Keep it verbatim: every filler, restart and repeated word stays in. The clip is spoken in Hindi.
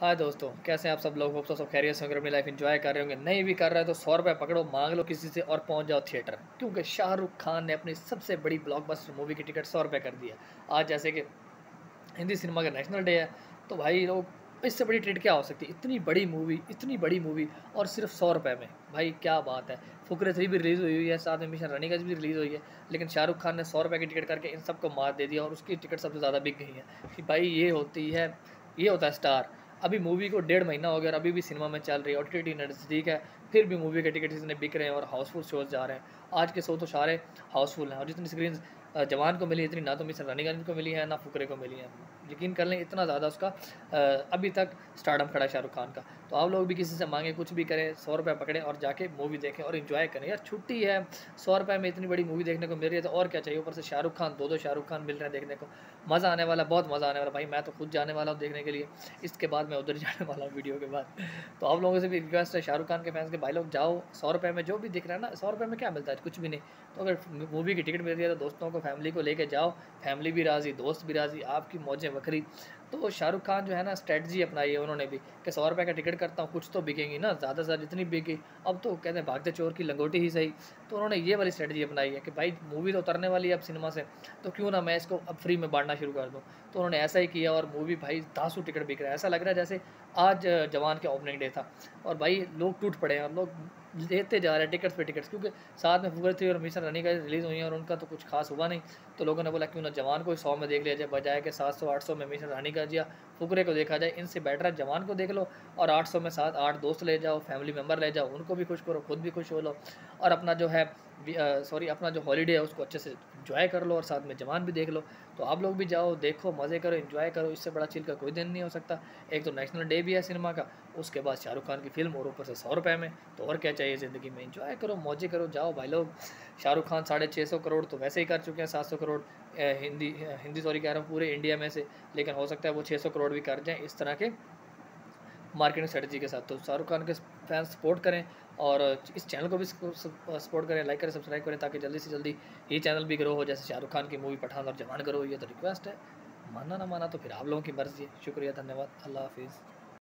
हाय दोस्तों, कैसे हैं आप सब लोग। होप सो सब खैरियत से होंगे, अपनी लाइफ एंजॉय कर रहे होंगे। नहीं भी कर रहे हैं तो सौ रुपये पकड़ो, मांग लो किसी से और पहुंच जाओ थिएटर, क्योंकि शाहरुख खान ने अपनी सबसे बड़ी ब्लॉकबस्टर मूवी की टिकट सौ रुपये कर दी है। आज जैसे कि हिंदी सिनेमा का नेशनल डे है, तो भाई लोग इससे बड़ी ट्रीट क्या हो सकती है। इतनी बड़ी मूवी इतनी बड़ी मूवी और सिर्फ सौ रुपये में, भाई क्या बात है। फुकरे थ्री भी रिलीज़ हुई हुई है, साथ में मिशन रनिंग भी रिलीज़ हुई है, लेकिन शाहरुख खान ने सौ रुपये की टिकट करके इन सबको मार दे दिया और उसकी टिकट सबसे ज़्यादा बिक गई है। कि भाई ये होती है ये होता है स्टार। अभी मूवी को डेढ़ महीना हो गया और अभी भी सिनेमा में चल रही है, ओ टी टी नज़दीक है, फिर भी मूवी के टिकट इतने बिक रहे हैं और हाउसफुल शोज जा रहे हैं। आज के शो तो सारे हाउसफुल हैं और जितनी स्क्रीन जवान को मिली इतनी ना तो मिशन रनिंग को मिली है ना फुकरे को मिली है। यकीन कर लें इतना ज़्यादा उसका अभी तक स्टारडम खड़ा है शाहरुख खान का। तो आप लोग भी किसी से मांगे कुछ भी करें, सौ रुपये पकड़ें और जाके मूवी देखें और इन्जॉय करें। यार छुट्टी है, सौ रुपये में इतनी बड़ी मूवी देखने को मिल रही है तो और क्या चाहिए। ऊपर से शाहरुख खान, दो दो शाहरुख खान मिल रहे हैं देखने को, मज़ा आने वाला, बहुत मज़ा आने वाला। भाई मैं तो खुद जाने वाला हूँ देखने के लिए, इसके बाद मैं उधर जाने वाला हूँ वीडियो के बाद। तो आप लोगों से भी रिक्वेस्ट है, शाहरुख खान के फैंस के भाई लोग जाओ, सौ रुपये में जो भी दिख रहा है ना, सौ रुपये में क्या मिलता है, कुछ भी नहीं। तो अगर मूवी की टिकट मिल रही है तो दोस्तों को, फैमिली को लेके जाओ, फैमिली भी राज़ी, दोस्त भी राज़ी, आपकी मौजें बकरी। तो शाहरुख खान जो है ना, स्ट्रेटजी अपनाई है उन्होंने भी कि सौ रुपये का टिकट करता हूँ, कुछ तो बिकेंगी ना, ज़्यादा से ज़्यादा जितनी बिकी। अब तो कहते हैं भागते चोर की लंगोटी ही सही। तो उन्होंने ये वाली स्ट्रेटजी अपनाई है कि भाई मूवी तो उतरने वाली है अब सिनेमा से, तो क्यों ना मैं इसको अब फ्री में बांटना शुरू कर दूँ। तो उन्होंने ऐसा ही किया और मूवी भाई दासू टिकट बिक रहा है। ऐसा लग रहा है जैसे आज जवान के ओपनिंग डे था और भाई लोग टूट पड़े हैं और लोग लेते जा रहे हैं टिकट्स पे टिकट्स, क्योंकि साथ में फुकर थ्री और मिशन रनिंग का रिलीज़ हुई है और उनका तो कुछ खास हुआ नहीं। तो लोगों ने बोला क्यों ना जवान को सौ में देख लिया जाए, बजाय के सात सौ आठ सौ में मिशन रनिंग का या फुकरे को देखा जाए। इनसे बेटर है जवान को देख लो और आठ सौ में सात आठ दोस्त ले जाओ, फैमिली मेम्बर ले जाओ, उनको भी खुश करो, खुद भी खुश हो लो और अपना जो है सॉरी अपना जो हॉलीडे है उसको अच्छे से इन्जॉय कर लो और साथ में जवान भी देख लो। तो आप लोग भी जाओ, देखो, मज़े करो, इन्जॉय करो। इससे बड़ा चिल का कोई दिन नहीं हो सकता। एक तो नेशनल डे भी है सिनेमा का, उसके बाद शाहरुख खान की फिल्म और ऊपर से सौ रुपये में, तो और क्या चाहिए ज़िंदगी में। इन्जॉय करो, मौजे करो, जाओ भाई लोग। शाहरुख खान साढ़े छः सौ करोड़ तो वैसे ही कर चुके हैं, सात सौ करोड़ हिंदी हिंदी सॉरी कह रहा हूँ पूरे इंडिया में से, लेकिन हो सकता है वो छः सौ करोड़ भी कर जाएँ इस तरह के मार्केटिंग स्ट्रेटजी के साथ। तो शाहरुख खान के फैंस सपोर्ट करें और इस चैनल को भी सपोर्ट करें, लाइक करें, सब्सक्राइब करें, ताकि जल्दी से जल्दी ये चैनल भी ग्रो हो जैसे शाहरुख खान की मूवी पठान और जवान ग्रो हुई है। तो रिक्वेस्ट है, मानना ना माना तो फिर आप लोगों की मर्ज़ी है। शुक्रिया, धन्यवाद, अल्लाह हाफिज़।